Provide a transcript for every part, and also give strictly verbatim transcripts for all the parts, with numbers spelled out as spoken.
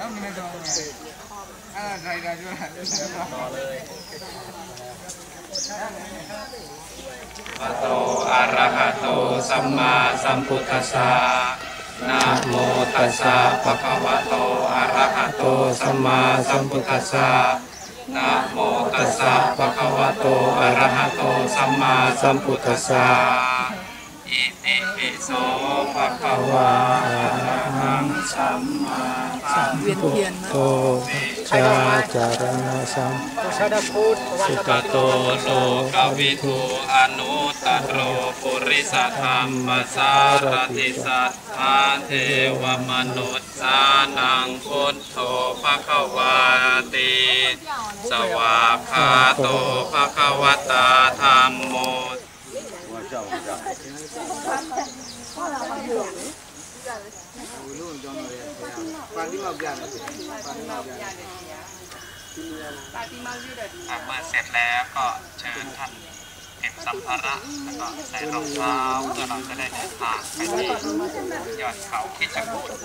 พระโตอะระหะโตสัมมาสัมพุทธัสสะนะโมตัสสะภะคะวะโตอะระหะโตสัมมาสัมพุทธัสสะนะโมตัสสะภะคะวะโตอะระหะโตสัมมาสัมพุทธัสสะอิติปิโสภะคะวะอะระหังสัมมาสัมพุทโธชาจารณะสัมสุขโตโลกวิทูอนุตตโรปุริสธรรมสารติสัทธาเทวมนุษย์สานังพุทโธภควาติสวากขาโตภควตาธัมโมเมื่อเสร็จแล้วก็เชิญท่านเก็บสัมภาระแล้วก็ใส่รองเท้าเพื่อเราจะได้เดินทางไปที่ยอดเขาคิชกูฏ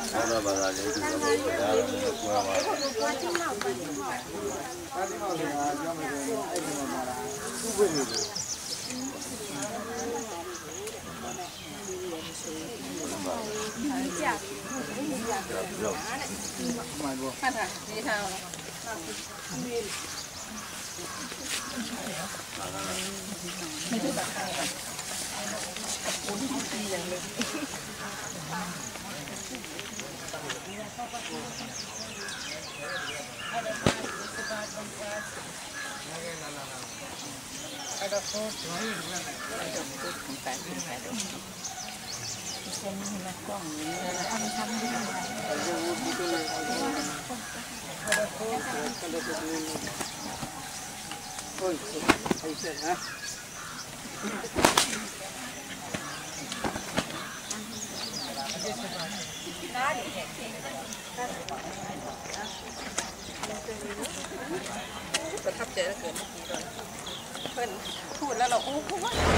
ประทับใจแล้วเกิดเมื่อกี้เลยเพิ่นพูดแล้วเราโอ้โห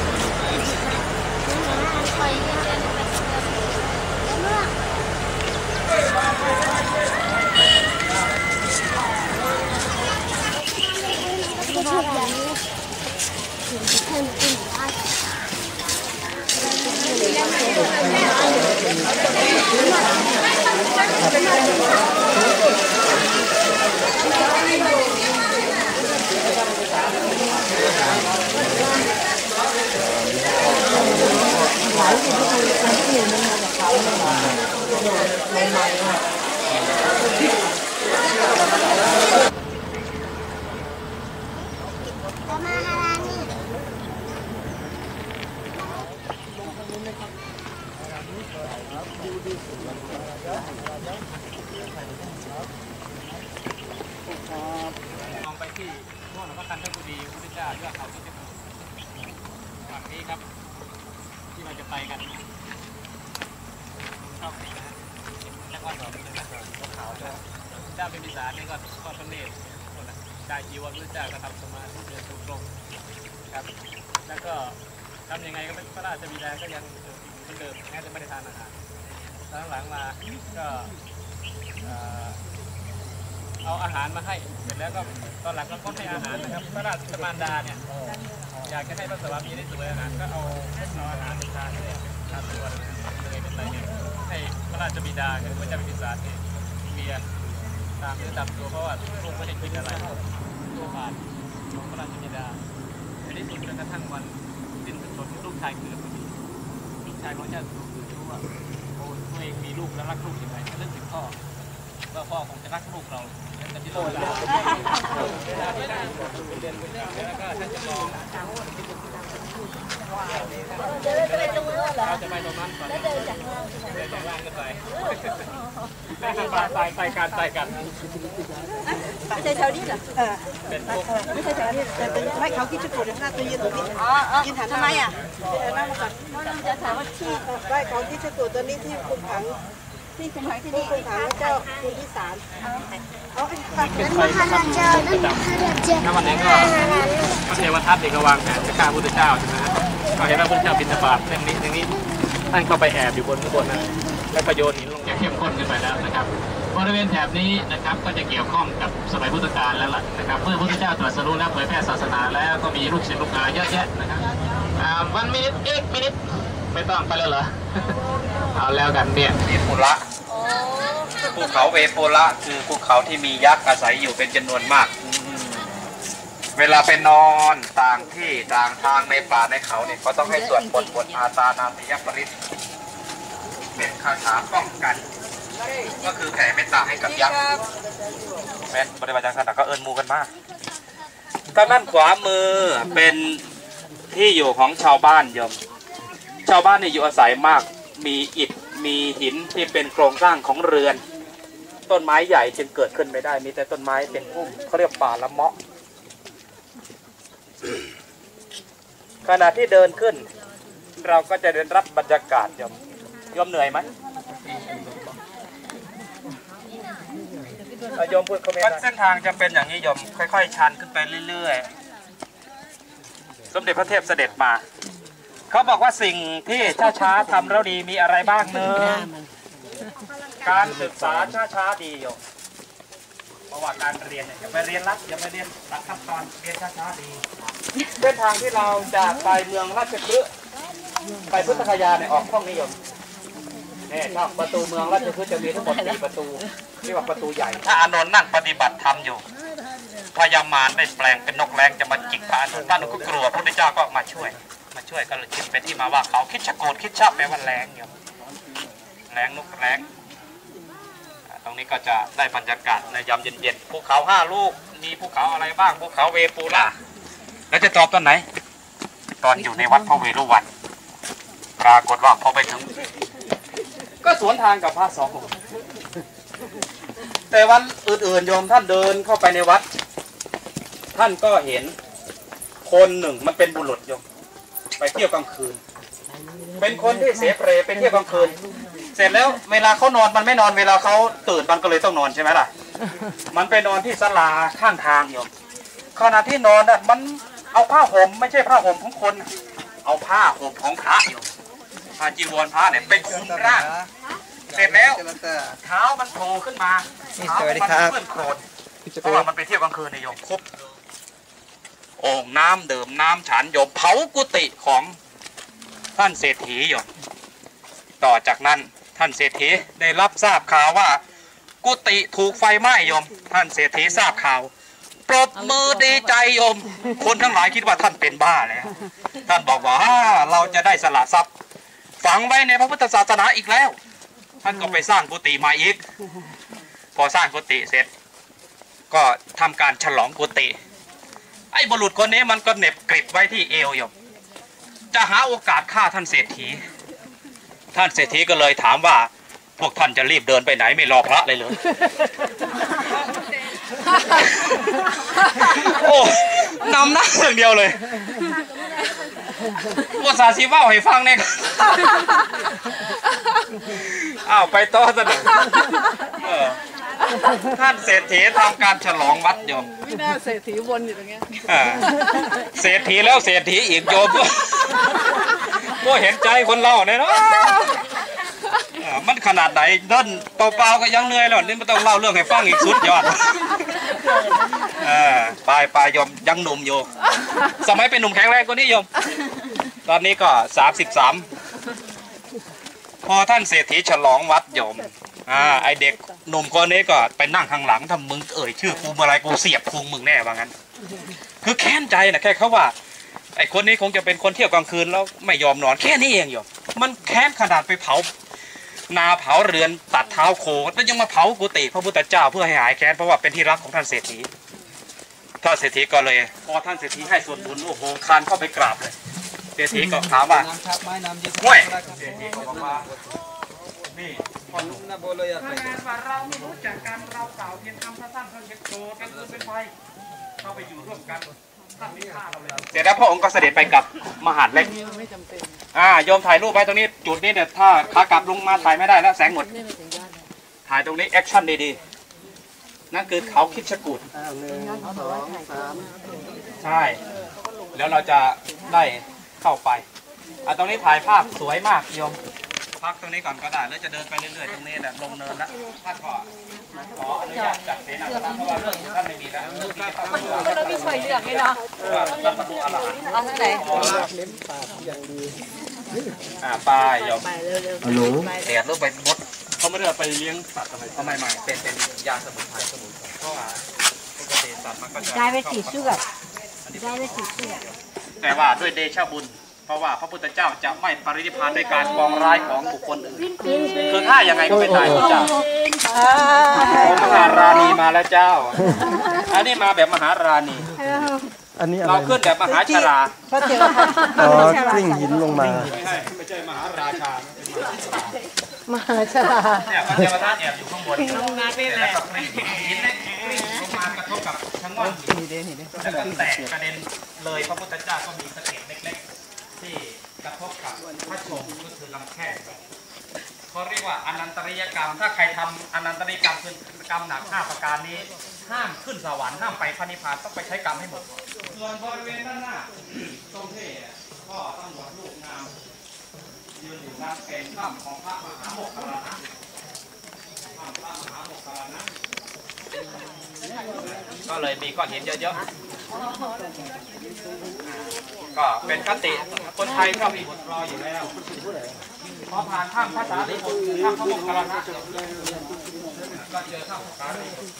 คอยเดินไปเมื่อไม่ชอบอย่างนี้ถึงจะเพิ่มขึ้นมองไปที่พวกหลวงพ่อคันธกุฎีพระพุทธเจ้ายอดเขาที่เป็นฝั่งนี้ครับที่เราจะไปกันชอบสีนะจะก้อนดอกเป็นขาวๆเจ้าเป็นพิสารนี่ก็ก้อนพระเนตรคนละได้จีวรพระเจ้าก็ทำสมาธิเดินตรงๆครับแล้วก็ทำยังไงก็พระราชบิดาก็ยังเหมือนเดิมแม้จะไม่ได้ทานอาหารหลังๆมาก็เอาอาหารมาให้เสร็จแล้วก็ตอนหลังก็งดให้อาหารนะครับพระราชมารดาเนี่ยอยากจะให้พระสวามีได้สวยอาหารก็เอาเอาอาหารทานให้ทานตัวเลยเป็นไรเนี่ยให้พระราชบิดาคือพระเจ้าพิมพิสารเนี่ยเบียร์ตามเนื้อตามตัวเพราะว่าลูกไม่ได้กินอะไรตัวบาดของพระราชบิดาในที่สุดจนกระทั่งวันสิ้นพระชนม์ลูกชายเกิดลูกชายของเจ้าคือรู้ว่าโอ้ตัวเองมีลูกแล้วรักลูกอย่างไรเรื่องถึงพ่อว่าพ่อคงจะรักลูกเราแต่ที่โลกแล้วแล้วก็ท่านจะมองเราจะไปตรงนั้นก่อนเดินจากล่างเดินจากล่างขึ้นไปไปไปกันไปกันไม่ใช่แถวนี้เหรอเออไม่ใช่แถวนี้แต่เป็นไม่เขาคิดจะกดหน้าตัวยืนตรงนี้ยืนหันทำไมอ่ะนั่งมาก่อนจะถามว่าที่ได้เขาคิดจะกดตัวนี้ที่คุมขังที่คุมขังที่นี่คุมขังเจ้าคุณที่ศาลเอาไปเป็นมหาราชาน้ำวันนี้ก็พระเทวทัตเด็กวางแผนจะฆ่าพระพุทธเจ้าใช่ไหมก็เห็นว่าพระพุทธเจ้าบิณฑบาตเรื่องนี้เรื่องนี้ท่านก็ไปแอบอยู่บนข้างบนนะแล้วก็โยนหินลงอย่างเข้มข้นขึ้นไปแล้วนะครับพบริเวณแถบนี้นะครับก็จะเกี่ยวข้องกับสมัยพุทธกาลแล้วล่ะนะครับเมื่อพระพุทธเจ้าตรัสรู้และเผยแพร่ศาสนาแล้วก็มีลูกศิษย์ลูกหาเยอะแยะนะครับอ่าวันมินิทเอ็กมินิทไม่ต้องไปแล้วเหรอ เอาแล้วกันเนี่ยเวโปละภูเขาเวโปละคือภูเขาที่มียักษ์อาศัยอยู่เป็นจำนวนมากเวลาไปนอนต่างที่ต่างทางในป่าในเขาเนี่ยเขาต้องให้สวดบทบทอาตานาติยปริศเป็นคาถาป้องกันก็คือแผ่เมตตาให้กับยักษ์แม้ปฏิบัติการก็เอิญมูกันมากทางด้านขวามือเป็นที่อยู่ของชาวบ้านโยมชาวบ้านนี่อยู่อาศัยมากมีอิฐมีหินที่เป็นโครงสร้างของเรือนต้นไม้ใหญ่จึงเกิดขึ้นไม่ได้มีแต่ต้นไม้เป็นพุ่มเขาเรียกป่าละเมาะขณะที่เดินขึ้นเราก็จะได้รับบรรยากาศโยมโยมเหนื่อยไหมโยมพูดเขาไม่ได้เส้นทางจะเป็นอย่างนี้โยมค่อยๆชันขึ้นไปเรื่อยๆสมเด็จพระเทพเสด็จมาเขาบอกว่าสิ่งที่ช้าๆทำแล้วดีมีอะไรบ้างเนอะการศึกษาช้าๆดีโยมเพราะว่าการเรียนเนี่ยอย่าไปเรียนรัดอย่าไปเรียนตัดขั้นตอนเรียนช้าๆดีเส้นทางที่เราจะไปเมืองราชพฤกษ์ไปพุทธคยาเนี่ยออกห้องนิยมเนี่ยช่องประตูเมืองราชพฤกษ์จะมีทั้งหมดสี่ประตูเรียกว่าประตูใหญ่ถ้าอานนท์นั่งปฏิบัติธรรมอยู่พญามารได้แปลงเป็นนกแร้งจะมาจิกพระอานนท์พระอานนท์ก็กลัวพระพุทธเจ้าก็มาช่วยมาช่วยก็เลยคิดเป็นที่มาว่าเขาคิดชะโกดคิดชอบแปลว่าแรงอยู่แรงนกแร้งตรงนี้ก็จะได้บรรยากาศในยามเย็นๆภูเขาห้าลูกมีภูเขาอะไรบ้างภูเขาเวปูล่าแล้วจะตอบตอนไหนตอนอยู่ในวัดพระเวรุวันปรากฏว่าพอไปถึงก็สวนทางกับพระสององค์แต่วันอื่นๆโยมท่านเดินเข้าไปในวัดท่านก็เห็นคนหนึ่งมันเป็นบุรุษโยมไปเที่ยวกลางคืนเป็นคนที่เสเพลไปเที่ยวกลางคืนเสร็จแล้วเวลาเขานอนมันไม่นอนเวลาเขาตื่นมันก็เลยต้องนอนใช่ไหมล่ะมันไปนอนที่ศาลาข้างทางโยมขณะที่นอนน่ะมันเอาผ้าห่มไม่ใช่ผ้าห่มของคนเอาผ้าห่มของพระโยมผ้าจีวรพระเนี่ยไปคลุมร่างเสร็จแล้วเท้ามันโผล่ขึ้นมาเท้ามันเปื้อนโคลนเพราะว่ามันไปเที่ยวกลางคืนในโยมครบโอ่งน้ำดื่มน้ำฉันโยมเผากุฏิของท่านเศรษฐีโยมต่อจากนั้นท่านเศรษฐีได้รับทราบข่าวว่ากุฏิถูกไฟไหม้โยมท่านเศรษฐีทราบข่าวปรบมือดีใจโยมคนทั้งหลายคิดว่าท่านเป็นบ้าแล้วท่านบอกว่าเราจะได้สละทรัพย์ฝังไว้ในพระพุทธศาสนาอีกแล้วท่านก็ไปสร้างกุฏิมาอีกพอสร้างกุฏิเสร็จก็ทำการฉลองกุฏิไอ้บุรุษคนนี้มันก็เหน็บกริบไว้ที่เอวโยมจะหาโอกาสฆ่าท่านเศรษฐีท่านเศรษฐีก็เลยถามว่าพวกท่านจะรีบเดินไปไหนไม่รอพระเลยเลยโอ้นำหน้าอย่างเดียวเลยภาษาชีว่าให้ฟังเนี่ยอ้าวไปต่อซะหน่อยท่านเศรษฐีทำการฉลองวัดโยมไม่น่าเศรษฐีวนอยู่ตรงเนี้ยเศรษฐีแล้วเศรษฐีอีกโยมก็เห็นใจคนเราเนี่ยเนาะมันขนาดไหนเดินเปล่าๆก็ยังเหนื่อยแล้วนี่ไม่ต้องเล่าเรื่องให้ฟังอีกสุดยอดปลายปลายยมยังหนุ่มอยู่สมัยเป็นหนุ่มแข็งแรงกว่านี้โยมตอนนี้ก็สามสิบสามพอท่านเศรษฐีฉลองวัดโยมอ่าไอเด็กหนุ่มคนนี้ก็ไปนั่งข้างหลังทำมึงเอ่ยชื่อกูเมื่อไรกูเสียบพุงมึงแน่ว่างั้นคือแค้นใจนะแค่เขาว่าไอคนนี้คงจะเป็นคนเที่ยวกลางคืนแล้วไม่ยอมนอนแค่นี้เองโยมมันแค้นขนาดไปเผานาเผาเรือนตัดเท้าโคแล้วยังมาเผากุฏิพระพุทธเจ้าเพื่อให้หายแค้นเพราะว่าเป็นที่รักของท่านเศรษฐีท่านเศรษฐีก็เลยพอท่านเศรษฐีให้ส่วนบุญโอ้โหคานเข้าไปกราบเลยเศรษฐีก็ถามว่าห่วยเศรษฐีก็บอกว่านี่คนนุ่มนะโบเลยอะถ้างานว่าเราไม่รู้จักกันเราเก่าเพียงคำสั้นๆเท่านี้โตเป็นตัวเป็นไฟเข้าไปอยู่ร่วมกันท่านไม่ฆ่าเราเลยเสร็จแล้วพระองค์ก็เสด็จไปกับมหาดเล็กอ่าโยมถ่ายรูปไว้ตรงนี้จุดนี้เนี่ยถ้าขากลับลงมาถ่ายไม่ได้แล้วแสงหมดถ่ายตรงนี้แอคชั่นดีๆนั่นคือเขาคิดชะกูดใช่แล้วเราจะได้เข้าไปอ่าตรงนี้ถ่ายภาพสวยมากโยมพักตรงนี้ก่อนก็ได้แล้วจะเดินไปเรื่อยๆตรงนี้แหละลงเนินแล้วท่านขอขออนุญาตจัดเสนาสนะเพราะว่าเรื่องท่านไม่มีแล้วเรื่องที่จะต้องเรามีช่วยเลือกให้เนาะท่านมาดูอะไรเอาทางไหนอ่าปลายยมฮัลโหลเดียดรูปไปมดเขาไม่ได้ไปเลี้ยงสัตว์อะไรเขาไม่ไม่เป็นเป็นยาสมุนไพรสมุนไพรเพราะว่าปกติสัตว์มันก็จะได้ไปสี่เชือกได้ไปสี่เชือกแต่ว่าด้วยเดชะบุญเพราะว่าพระพุทธเจ้าจะไม่ปรินิพพานด้วยการปองร้ายของบุคคลอื่นคือถ้ายังไงก็ไม่ตายพระเจ้ามหาราณีมาแล้วเจ้าอันนี้มาแบบมหาราณีอันนี้อะไรเราขึ้นแบบมหาชราก็เจออ๋อกลิ้งหินลงมาไม่ใช่ไม่ใช่มหาราชามหาชาเนี่ยพระเทวทัตแอบอยู่ข้างบนลงมาเป็นอะไรหินเล็กลงมากระทบกับทั้งวันแล้วก็แตกกระเด็นเลยพระพุทธเจ้าก็มีสะเก็ดเล็กๆที่กระทบกับพระชงก็คือลำแข้งเขาเรียกว่าอนันตริยกรรมถ้าใครทำอนันตริยกรรมคือกรรมหนักห้าประการนี้ห้ามขึ้นสวรรค์ห้ามไปพระนิพพานต้องไปใช้กรรมให้หมดส่วนบริเวณด้านหน้าตรงที่ก็ตำรวจลูกงามยืนอยู่นั่นเป็นถ้ำของพระมหาโมคคัลลานะถ้ำพระมหาโมคคัลลานะก็เลยมีก้อนหินเยอะๆก็เป็นคติคนไทยก็มีบทรออยู่แล้วพอผ่านถ้ำภาษาญี่ปุ่นถ้ำพระโมคคัลลานะก็เจอถ้ำพระสารีบุตร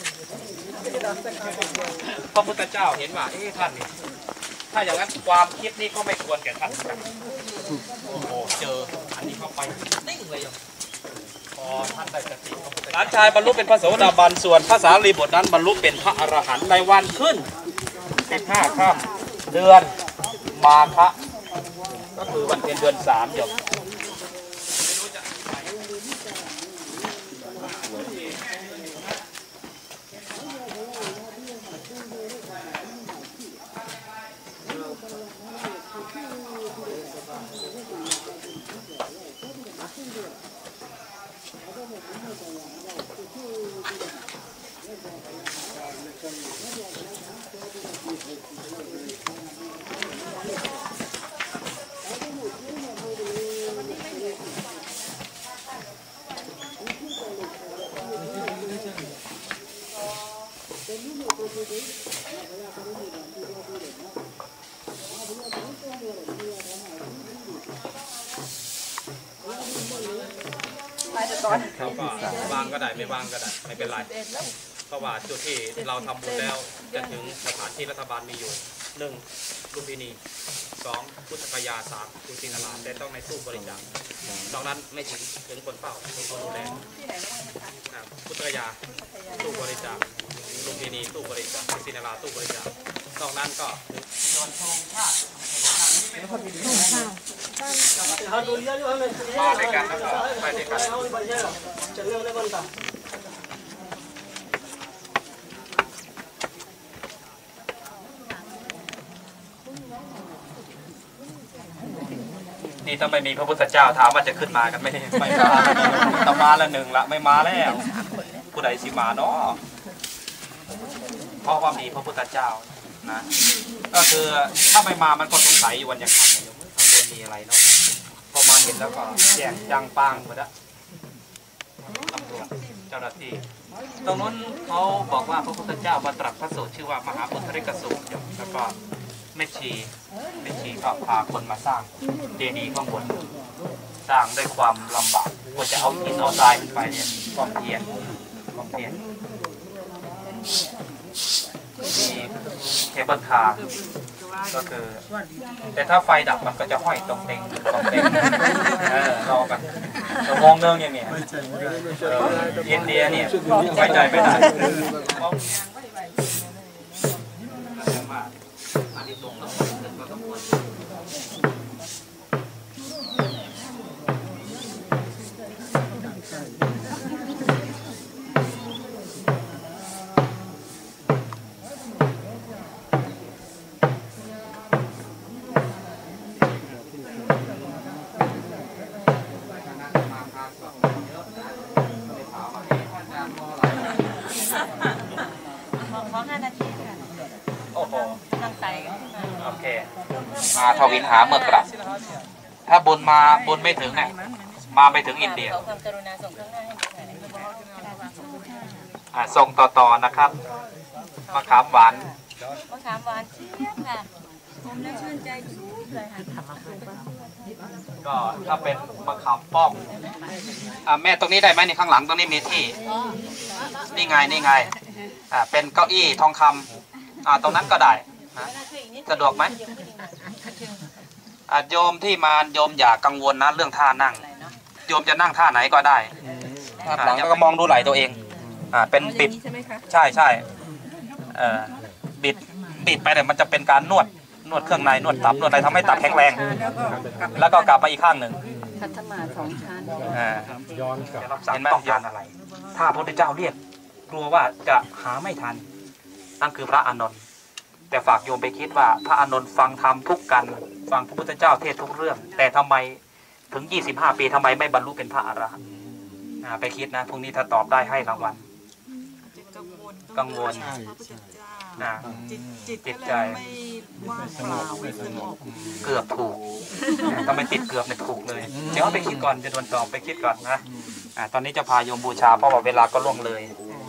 พระพุทธเจ้าเห็นว่าเอ๊ะท่านนี่ถ้าอย่างนั้นความคิดนี้ก็ไม่ควรแก่ท่านโอ้โหเจออันนี้เข้าไปนิ่งเลยพอท่านได้สติหลานชายบรรลุเป็นพระโสดาบันส่วนพระสารีบุตรนั้นบรรลุเป็นพระอรหันต์ในวันขึ้นสิบห้าค่ำเดือนมาฆะก็คือวันเพ็ญเดือนสามจบเขาก็วางก็ได้ไม่วางก็ได้ไม่เป็นไรเพราะว่าจุดที่เราทำบุญแล้วจะถึงสถานที่รัฐบาลมีอยู่หนึ่งลุมพินีสองพุทธคยาสามกุศินาราแต่ต้องในตู้บริจาคนอกนั้นไม่ถึงถึงคนเฝ้าคนดูแลพุทธคยาตู้บริจาคลุมพินีตู้บริจาคกุศินาราตู้บริจาคนอกนั้นก็ส่วนธงชาติมาด้วยกันแล้วก็ไปด้วยกันนี่ถ้าไม่มีพระพุทธเจ้าถามว่าจะขึ้นมากันไม่ไม่มาต้องมาละหนึ่งละไม่มาแล้วผู้ใดสิมาเนาะเพราะว่ามีพระพุทธเจ้านะก็คือถ้าไม่มามันก็สงสัยอยู่วันยังค่ำอยู่ข้างบนมีอะไรเนาะพอมาเห็นแล้วก็แจ้งจังปังหมดละตำรวจเจ้าหน้าที่ตรงนู้นเขาบอกว่าพระพุทธเจ้ามาตรัสพระสูตรชื่อว่ามหาพุทธริกสูตรแล้วก็แม่ชีแม่ชีก็พาคนมาสร้างเจดีย์ข้างบนสร้างด้วยความลำบากกว่าจะเอาหินเอาทรายขึ้นไปเนี่ยความเพียรความเพียรมีเคเบิลคาร์ก็คือแต่ถ้าไฟดับมันก็จะห้อยตรงเต็งตรงเต็งเออรอกันชั่วโมงนึงอย่างเนี้ยอินเดียเนี่ยไว้ใจไม่ได้มาทวินหาเมื่อกลับถ้าบนมาบนไม่ถึงเนี่ยมาไปถึงอินเดียขอความกรุณาส่งข้างหน้าให้ดูหน่อยอ่าส่งต่อๆนะครับมะขามหวานมะขามหวานเชียบค่ะผมน่าชื่นใจสุดเลยค่ะก็ถ้าเป็นมะขามป้อมอ่าแม่ตรงนี้ได้ไหมในข้างหลังตรงนี้มีที่นี่ไงนี่ไงอ่าเป็นเก้าอี้ทองคำอ่าตรงนั้นก็ได้นะสะดวกไหมอ่าโยมที่มาโยมอย่ากังวลนะเรื่องท่านั่งโยมจะนั่งท่าไหนก็ได้หลังก็มองดูไหล่ตัวเองอ่าเป็นบิดใช่ใช่เอ่อบิดบิดไปเนี่ยมันจะเป็นการนวดนวดเครื่องในนวดตับนวดอะไรทำให้ตับแข็งแรงแล้วก็กลับมาอีกข้างหนึ่งคัตมาสองชั้นอ่าเห็นไหมต้องการอะไรถ้าพระพุทธเจ้าเรียกกลัวว่าจะหาไม่ทันนั่นคือพระอานนท์แต่ฝากโยมไปคิดว่าพระอานนท์ฟังธรรมทุกกันฟังพระพุทธเจ้าเทศทุกเรื่องแต่ทำไมถึงยี่สิบห้าปีทำไมไม่บรรลุเป็นพระอรหันต์ไปคิดนะพรุ่งนี้ถ้าตอบได้ให้รางวัลกังวลนะจิตใจเกือบถูกต้องไปติดเกือบเนี่ยถูกเลยเดี๋ยวไปคิดก่อนจะโดนตอบไปคิดก่อนนะอ่าตอนนี้จะพาโยมบูชาเพราะว่าเวลาก็ล่วงเลย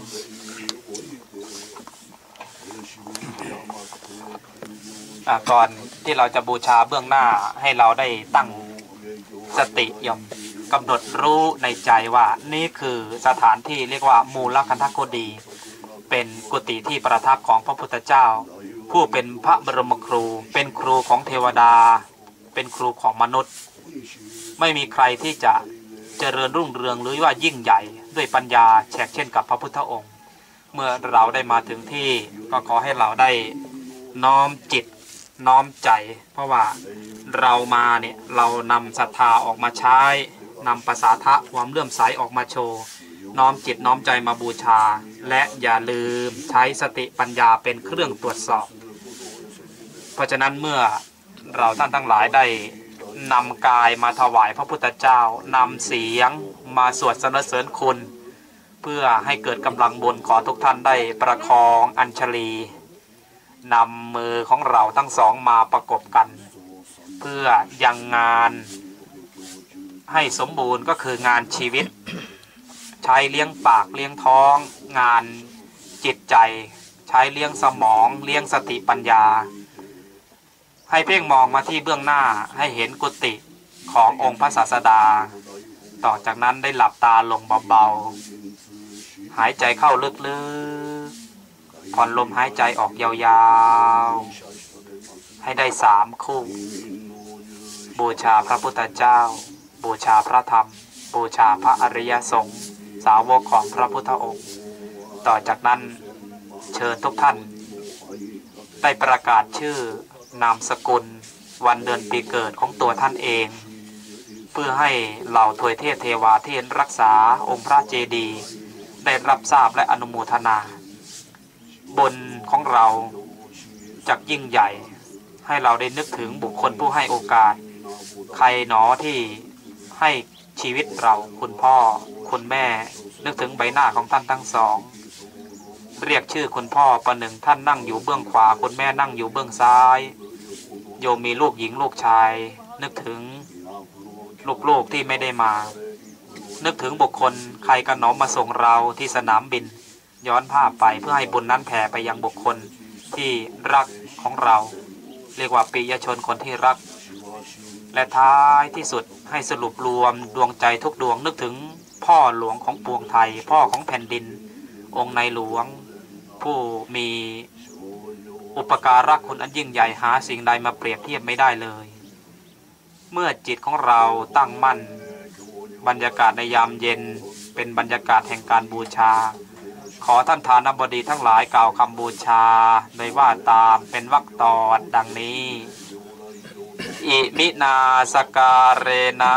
อ่าก่อนที่เราจะบูชาเบื้องหน้าให้เราได้ตั้งสติยมกำหนดรู้ในใจว่านี่คือสถานที่เรียกว่ามูลคันธกุฎีเป็นกุฏิที่ประทับของพระพุทธเจ้าผู้เป็นพระบรมครูเป็นครูของเทวดาเป็นครูของมนุษย์ไม่มีใครที่จะเจริญรุ่งเรืองหรือว่ายิ่งใหญ่ด้วยปัญญาแฉกเช่นกับพระพุทธองค์เมื่อเราได้มาถึงที่ก็ขอให้เราได้น้อมจิตน้อมใจเพราะว่าเรามาเนี่ยเรานำศรัทธาออกมาใช้นำภาษาทะความเลื่อมใสออกมาโชว์น้อมจิตน้อมใจมาบูชาและอย่าลืมใช้สติปัญญาเป็นเครื่องตรวจสอบเพราะฉะนั้นเมื่อเราท่านทั้งหลายได้นำกายมาถวายพระพุทธเจ้านำเสียงมาสวดสรรเสริญคุณเพื่อให้เกิดกำลังบุญขอทุกท่านได้ประคองอัญชลีนำมือของเราทั้งสองมาประกบกันเพื่อยังงานให้สมบูรณ์ก็คืองานชีวิตใช้เลี้ยงปากเลี้ยงท้องงานจิตใจใช้เลี้ยงสมองเลี้ยงสติปัญญาให้เพ่งมองมาที่เบื้องหน้าให้เห็นกุฏิขององค์พระศาสดาต่อจากนั้นได้หลับตาลงเบาๆหายใจเข้าลึกๆผ่อนลมหายใจออกยาวๆให้ได้สามคู่บูชาพระพุทธเจ้าบูชาพระธรรมบูชาพระอริยสงฆ์สาวกของพระพุทธองค์ต่อจากนั้นเชิญทุกท่านได้ประกาศชื่อนามสกุลวันเดือนปีเกิดของตัวท่านเองเพื่อให้เหล่าทวยเทพเทวาที่รักษาองค์พระเจดีย์ได้รับทราบและอนุโมทนาบุญของเราจักยิ่งใหญ่ให้เราได้นึกถึงบุคคลผู้ให้โอกาสใครหนอที่ให้ชีวิตเราคุณพ่อคุณแม่นึกถึงใบหน้าของท่านทั้งสองเรียกชื่อคุณพ่อประหนึ่งท่านนั่งอยู่เบื้องขวาคุณแม่นั่งอยู่เบื้องซ้ายโยมมีลูกหญิงลูกชายนึกถึงลูกๆที่ไม่ได้มานึกถึงบุคคลใครกันหนอมาส่งเราที่สนามบินย้อนภาพไปเพื่อให้บุญนั้นแผ่ไปยังบุคคลที่รักของเราเรียกว่าปิยชนคนที่รักและท้ายที่สุดให้สรุปรวมดวงใจทุกดวงนึกถึงพ่อหลวงของปวงไทยพ่อของแผ่นดินองค์ในหลวงผู้มีอุปการะคุณอันยิ่งใหญ่หาสิ่งใดมาเปรียบเทียบไม่ได้เลยเมื่อจิตของเราตั้งมั่นบรรยากาศในยามเย็นเป็นบรรยากาศแห่งการบูชาขอท่านทานบดีทั้งหลายกล่าวคำบูชาโดยว่าตามเป็นวรรคตอนดังนี้อิมินาสการเรนะ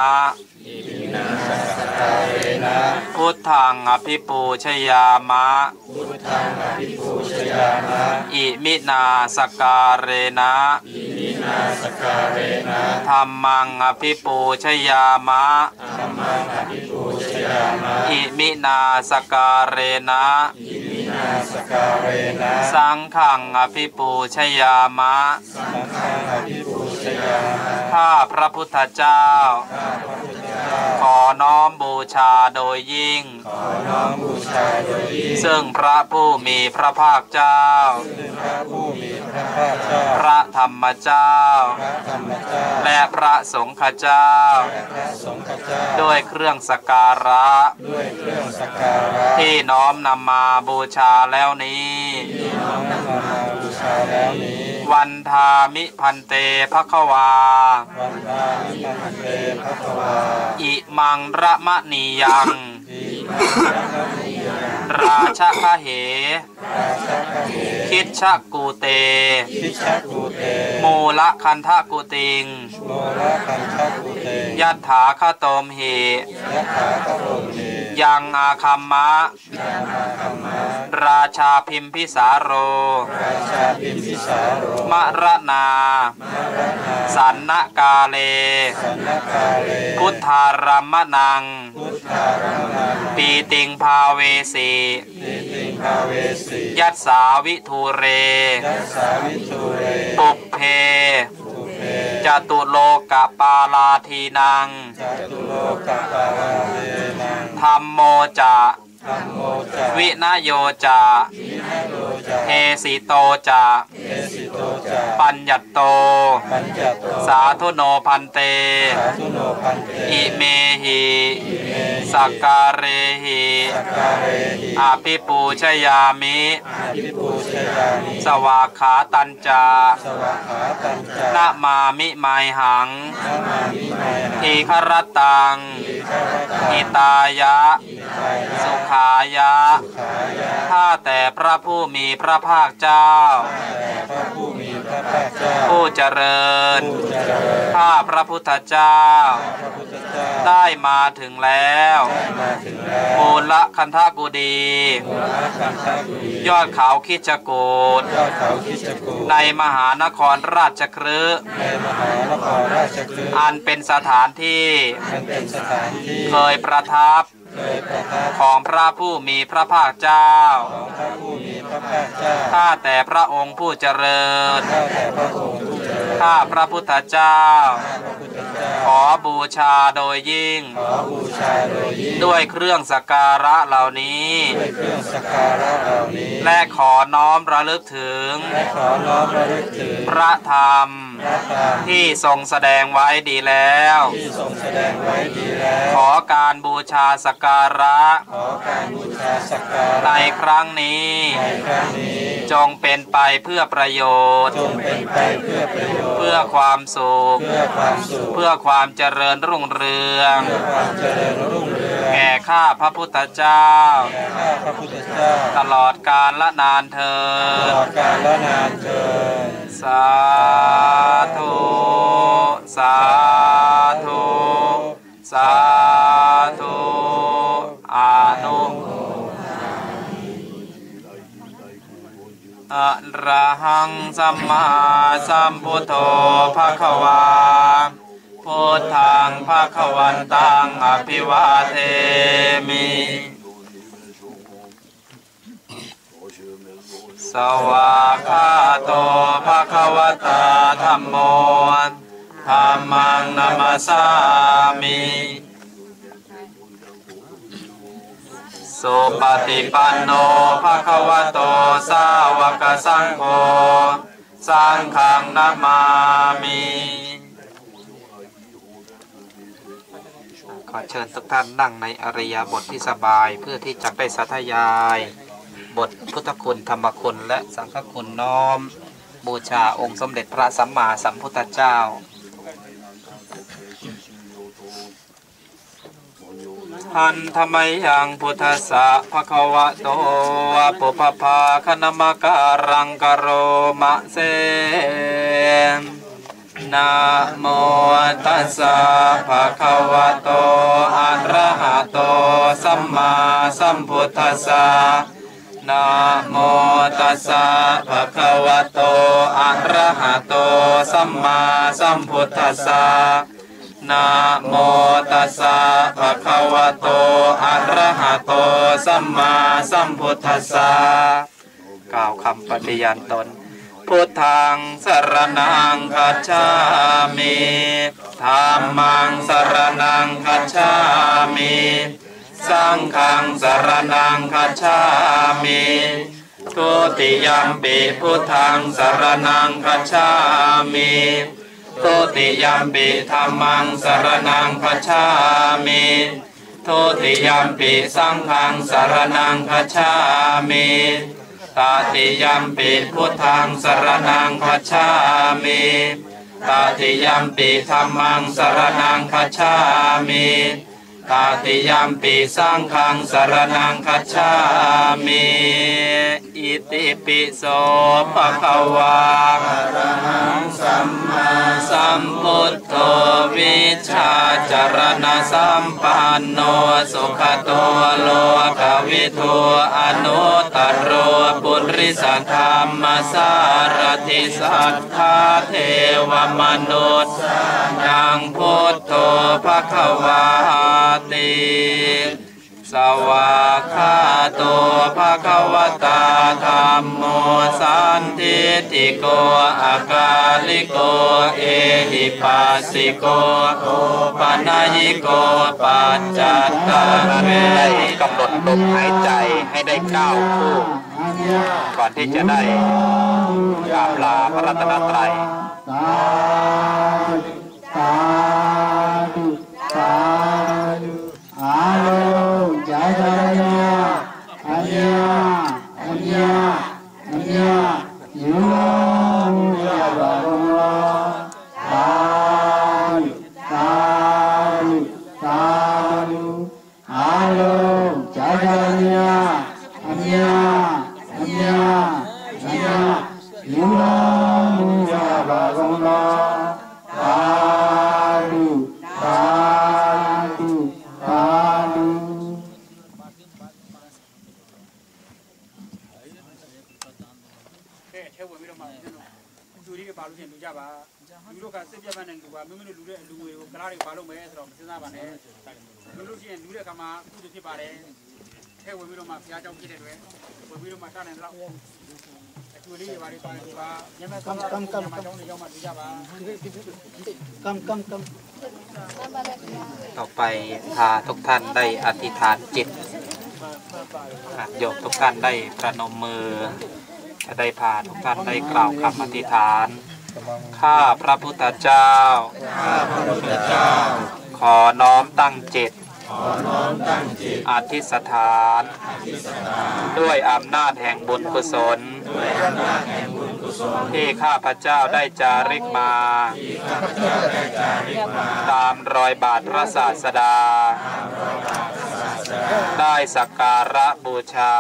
พุทธังอภิปูชยามะอิมินาสการเรนะธัมมังอภิปูชยามะอิมินาสการเรนะสังฆังอภิปูชยามะข้าพระพุทธเจ้าขอน้อมบูชาโดยยิ่งซึ่งพระผู้มีพระภาคเจ้าพระธรรมเจ้าและพระสงฆ์เจ้าด้วยเครื่องสักการะที่น้อมนำมาบูชาแล้วนี้วันทามิพันเตภควาอิมังระมะนียังราชคเหคิดชะกูเตมูละคันทะกูติงยัตถาคโตมเหยังอาคัมมะราชาพิมพิสาโรมรณาสันนกาเลพุทธารัมมนังปีติงภาเวสียัสสาวิทูเรปุพเพจตุโลกปาลาทีนังธัมโมจะวินโยจะเอสิโตจะปัญญัตโตสาธุโนพันเตอิเมหิสักการเรหิอภิปูชยามิสวากขาตัญจานะมามิไมหังทีฆรตังหิตายะสุขายะข้าแต่พระผู้มีพระภาคเจ้าผู้เจริญข้าพระพุทธเจ้าได้มาถึงแล้วมูลคันธกุฎียอดเขาคิชกูฏในมหานครราชคฤห์อันเป็นสถานที่เคยประทับของพระผู้มีพระภาคเจ้าข้าแต่พระองค์ผู้เจริญข้าพระพุทธเจ้าขอบูชาโดยยิ่งด้วยเครื่องสักการะเหล่านี้และขอน้อมระลึกถึงพระธรรมที่ทรงแสดงไว้ดีแล้วขอการบูชาสักการะในครั้งนี้จงเป็นไปเพื่อประโยชน์เพื่อความสุขเพื่อความเจริญรุ่งเรืองแก่ข้าพระพุทธเจ้าตลอดกาลและนานเทอญสาธุสาธุสาธุอานุอะระหังสัมมาสัมพุทโธภควาพุทธังภควันตังอภิวาเทมิสวากขาโตภควตาธัมโมธัมมังนัมสสามิสุปฏิปันโนภควโตสาวกสังโฆสังฆังนัมมามิขอเชิญทุกท่านนั่งในอริยบทที่สบายเพื่อที่จะได้สาธยายบทพุทธคุณธรรมคุณและสังฆคุณน้อมบูชาองค์สมเด็จพระสัมมาสัมพุทธเจ้าหันธรรมยังพุทธัสสะภะคะวะโตปุพพาคณมการังกโรมะเสนะโมตัสสะภะคะวะโตอะระหะโตสัมมาสัมพุทธัสสะนะโมตัสสะภะคะวะโตอะระหะโตสัมมาสัมพุทธัสสะนะโมตัสสะภะคะวะโตอะระหะโตสัมมาสัมพุทธัสสะกล่าวคำปฏิญาณตนพพุทธังสรณังคัจฉามิธัมมังสรณังคัจฉามิสังฆังสรณังคัจฉามิทุติยัมปิพุทธังสรณังคัจฉามิทุติยัมปิธัมมังสรณังคัจฉามิทุติยัมปิสังฆังสรณังคัจฉามิตติยัมปิพุทธังสรณังคัจฉามิตติยัมปิธัมมังสรณังคัจฉามิตติยัมปิสังฆังสรณังคัจฉามิอิติปิโสภะคะวะอะระหังสัมมาสัมพุทโธวิชชาจารณะสัมปันโนสุขโตโลกวิทูอนุตตรโรปุริสธรรมสารติสัทธาเทวมนุษย์ยังพุทโธภะคะวาติสวากขาโตภะคะวตาธัมโมสันทิฏฐิโกอากาลิโกเอหิปัสสิโกโอปนัญิโกปัจจัตตาเวกำหนดลมหายใจให้ได้เก้าคู่ก่อนที่จะได้กราบลาพระรัตนตรัยสาธุสาธุอาโลจาจารณะอัญญาอัญญาอัญญายุโยบาลงลาสาธุสาธุสาธุอาโลจาจารณะอัญญาอัญญาอัญญายุโยบาลงลาสาธุสาธุสาธุထဲဝင်ပြီးတော့မှလူတွေကဘာလို့ရှင်လူကြပါလူတို့ကစစ်ပြတ်မှန်းနဲ့လူကမိမိတို့လူတဲ့အလူတွေကိုကလားတွေဘာလို့မဲဆိုတော့မစဉ်းစားပါနဲ့လူတို့ရှင်လူတဲ့အခါမှာကုသိုလ်ဖြစ်ပါတယ်ထဲဝင်ပြီးတော့မှဘုရားကြောင့်ဖြစ်တဲ့အတွက်ဝင်ပြီးတော့မှတားနိုင်တော့အကျိုးလေးတွေဘာတွေပါလဲဒီပါညမကမ်ကမ်ကမ်ကမ်ကြောင့်ကြောင့်မှလူကြပါကမ်ကမ်ကမ်ต่อไปพาทุกท่านได้อธิษฐานจิตโยมทุกท่านได้ประนมมือจะได้พาทุกท่านได้กล่าวคำอธิษฐานข้าพระพุทธเจ้าขอน้อมตั้งจิตอธิษฐานด้วยอำนาจแห่งบุญกุศลที่ข้าพเจ้าได้จาริกมาตามรอยบาทพระศาสดาได้สักการะบูชา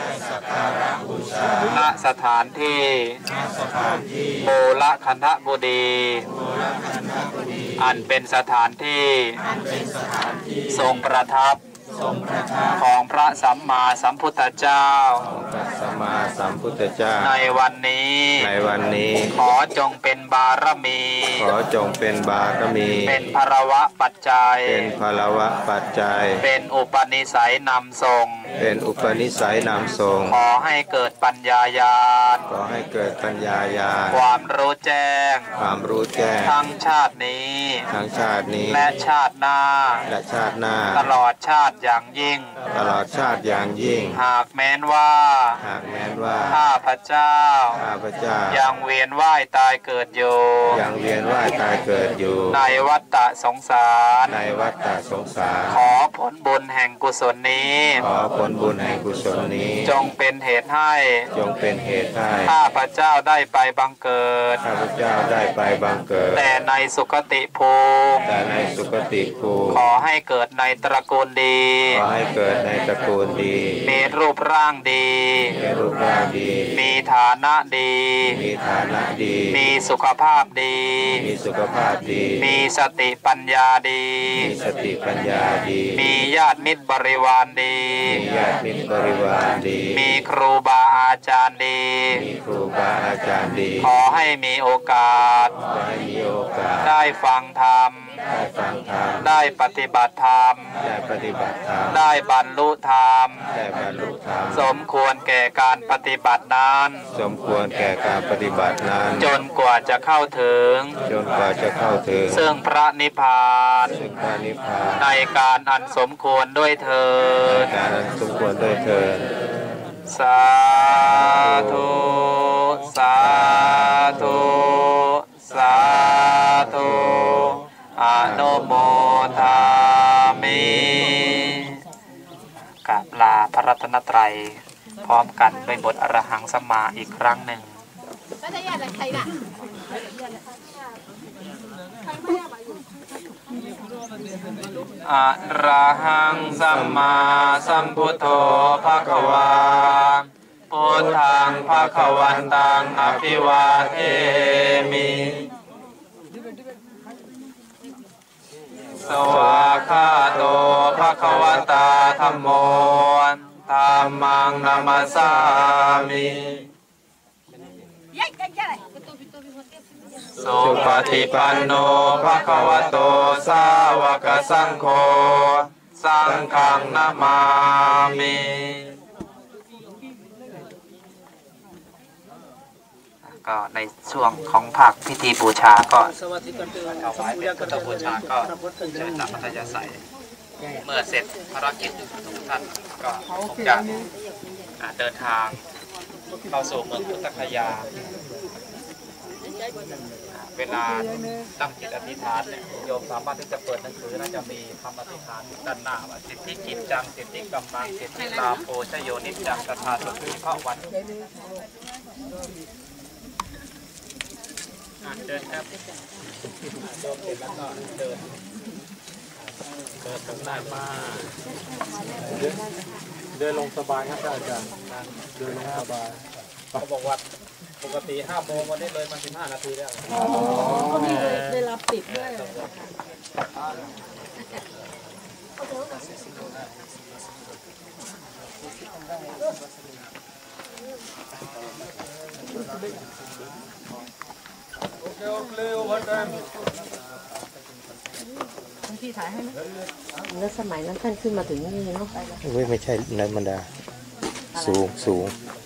ณสถานที่โบลคันธบุรีอันเป็นสถานที่ทรงประทับของพระสัมมาสัมพุทธเจ้าสัมมาสัมพุทธเจ้าในวันนี้ในวันนี้ขอจงเป็นบารมีขอจงเป็นบารมีเป็นภรวะปัจจัยเป็นภรวะปัจจัยเป็นอุปนิสัยนำส่งเป็นอุปนิสัยนำส่งขอให้เกิดปัญญาญาณขอให้เกิดปัญญาญาณความรู้แจ้งความรู้แจ้งทั้งชาตินี้ทั้งชาตินี้และชาติหน้าและชาติหน้าตลอดชาติอย่างยิ่งตลอดชาติอย่างยิ่งหากแม้นว่าหากแม้นว่าข้าพเจ้าข้าพเจ้ายังเวียนว่ายตายเกิดอยู่ยังเวียนว่ายตายเกิดอยู่ในวัฏฏะสงสารในวัฏฏะสงสารขอผลบุญแห่งกุศลนี้ขอผลบุญแห่งกุศลนี้จงเป็นเหตุให้จงเป็นเหตุให้ข้าพเจ้าได้ไปบังเกิดข้าพเจ้าได้ไปบังเกิดแต่ในสุคติภูมิแต่ในสุคติภูมิขอให้เกิดในตระกูลดีขอให้เกิดในตระกูลดีมีรูปร่างดีมีรูปร่างดีมีฐานะดีมีฐานะดีมีสุขภาพดีมีสุขภาพดีมีสติปัญญาดีมีสติปัญญาดีมีญาติมิตรบริวารดีมีญาติมิตรบริวารดีมีครูบาอาจารย์ดีมีครูบาอาจารย์ดีขอให้มีโอกาสขอให้มีโอกาสได้ฟังธรรมได้ฟังธรรมได้ปฏิบัติธรรมได้ปฏิบัติธรรมได้บรรลุธรรมได้บรรลุธรรมสมควรแก่การปฏิบัตินั้นสมควรแก่การปฏิบัตินั้นจนกว่าจะเข้าถึงจนกว่าจะเข้าถึงซึ่งพระนิพพานซึ่งพระนิพพานในการอันสมควรด้วยเถิในดการอันสมควรด้วยเถิดสาธุสาธุสาธุอนุโมทามิกราบลาพระรัตนตรัยพร้อมกันด้วยบทอรหังสัมมาอีกครั้งหนึ่งอะระหังสัมมาสัมพุทโธภควาพุทธังภควันตังอภิวาเทมิสวากขาโตภควตาธัมโมธัมมังนัมสสามิสุปฏิปันโนภควโตสาวกสังโฆสังฆังนามามิก็ในช่วงของภาคพิธีบูชาก็ถวายเป็นพุทธบูชาก็เชิญตามพัทยาศัยเมื่อเสร็จภารกิจทุกท่านก็คงจะเดินทางเข้าสู่เมืองพุทธคยาเวลาตั้งจิตอธิษฐานเนี่ยโยมสามารถที่จะเปิดหนังสือน่าจะมีคำอธิษฐานด้านหน้าว่าสิทธิกิจจังสิทธิกำลังสิทธิลาโภชโยนิจจังตถาสุขีพระวันเดินครับโยมเสร็จแล้วก็เดินเดินตรงหน้ามาเดินลงสบายครับอาจารย์เดินลงสบายเขาบอกว่าปกติห้าโมงวันนี้เลยมาสิบห้านาทีแล้วอ๋อก็มีได้รับติดด้วยพี่ถ่ายให้ไหมแล้วสมัยนั้นท่านขึ้นมาถึงนี่เนาะไม่ใช่นันบรรดาสูงสูง